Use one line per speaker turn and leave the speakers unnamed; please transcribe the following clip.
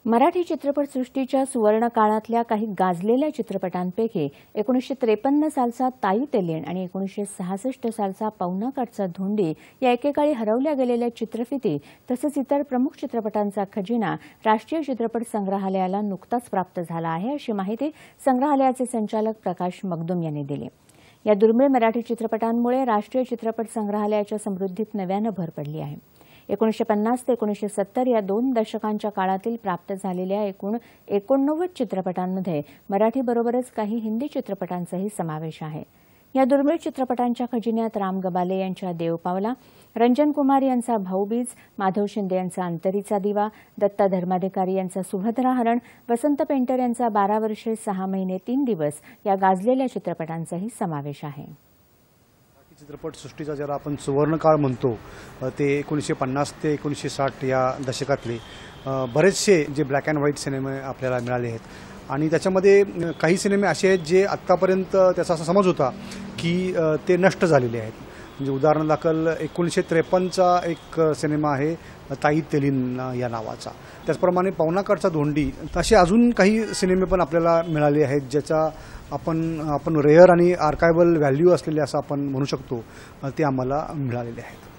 मराठी चित्रपटसृष्टीच्या सुवर्ण काळातल्या काही गाजलेल्या चित्रपटांपैकी 1953 सालचा ताई तेलीण आणि 1966 सालचा पवनाकाठचा धोंडी या एकेकाळी हरवल्या गेलेल्या चित्रफिती तसेच इतर प्रमुख चित्रपटांचा खजिना राष्ट्रीय चित्रपट संग्रहालयाला नुकताच प्राप्त झाला आहे, अशी माहिती संग्रहालयाचे संचालक प्रकाश मगदुम यांनी दिली। या दुर्मिळ मराठी चित्रपटांमुळे राष्ट्रीय चित्रपट संग्रहालयाच्या समृद्धीत नव्याने भर पडली आहे। 1950 ते 1970 या 2 दशकांच्या काळातील प्राप्त झालेल्या एकूण 89 चित्रपटांमध्ये मराठीबरोबरच काही हिंदी चित्रपटांचाही समावेश आहे। या दुर्मिळ चित्रपटांच्या खजिन्यात राम गबाले यांच्या देव पावला, रंजन कुमार यांचा भाऊबीज, माधव शिंदे यांचा अंतरीचा दिवा, दत्ता धर्माधिकारी यांचा सुभद्रा हरण, वसंत पेंटर यांचा 12 वर्षे 6 महिने 3 दिवस या गाजलेल्या चित्रपटांचाही समावेश आहे।
चित्रपट सृष्टीचा जरा आपण सुवर्ण काळ म्हणतो ते 1950 ते 1960 या दशकातले बरेचसे जे ब्लॅक अँड व्हाईट सिनेमे आपल्याला मिळाले आहेत आणि त्याच्यामध्ये काही सिनेमे असे आहेत जे आत्तापर्यंत त्याचा असा समज होता की ते नष्ट झालेले आहेत। म्हणजे उदाहरणादाखल 1953चा एक सिनेमा आहे ताई तेलीण या नावाचा, त्याचप्रमाणे पवनाकाठचा धोंडी, असे अजून काही सिनेमे पण आपल्याला मिळाले आहेत ज्याचा आपण रेअर आणि आर्कायव्हल व्हॅल्यू असलेले असं आपण म्हणू शकतो, ते आम्हाला मिळालेले आहेत।